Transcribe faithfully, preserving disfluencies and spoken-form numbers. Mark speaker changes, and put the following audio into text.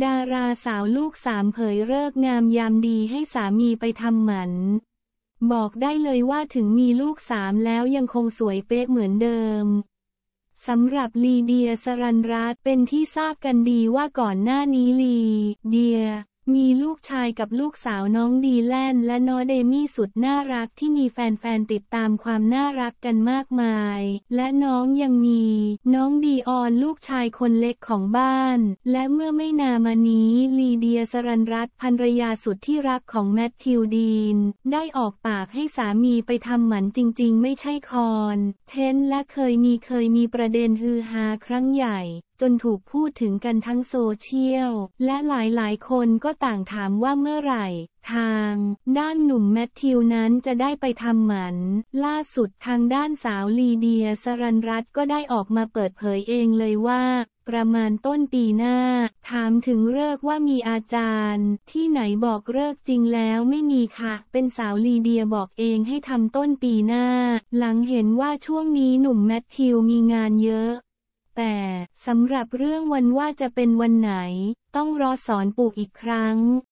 Speaker 1: ดาราสาวลูกสามเผยฤกษ์งามยามดีให้สามีไปทำหมันบอกได้เลยว่าถึงมีลูกสามแล้วยังคงสวยเป๊ะเหมือนเดิมสำหรับลีเดียสรัญรัตน์เป็นที่ทราบกันดีว่าก่อนหน้านี้ลีเดียมีลูกชายกับลูกสาวน้องดีแลนและน้องเดมี่สุดน่ารักที่มีแฟนๆติดตามความน่ารักกันมากมายและน้องยังมีน้องดีออนลูกชายคนเล็กของบ้านและเมื่อไม่นานมานี้ลีเดียสรัญรัตน์ภรรยาสุดที่รักของแมทธิวดีนได้ออกปากให้สามีไปทำหมันจริงๆไม่ใช่คอนเทนต์และเคยมีเคยมีประเด็นฮือฮาครั้งใหญ่จนถูกพูดถึงกันทั้งโซเชียลและหลายๆคนก็ต่างถามว่าเมื่อไหร่ทางด้านหนุ่มแมทธิวนั้นจะได้ไปทำหมันล่าสุดทางด้านสาวลีเดียสรัญรัตน์ก็ได้ออกมาเปิดเผยเองเลยว่าประมาณต้นปีหน้าถามถึงฤกษ์ว่ามีอาจารย์ที่ไหนบอกฤกษ์จริงแล้วไม่มีค่ะเป็นสาวลีเดียบอกเองให้ทำต้นปีหน้าหลังเห็นว่าช่วงนี้หนุ่มแมทธิวมีงานเยอะแต่สำหรับเรื่องวันว่าจะเป็นวันไหนต้องรอสอนปลูกอีกครั้ง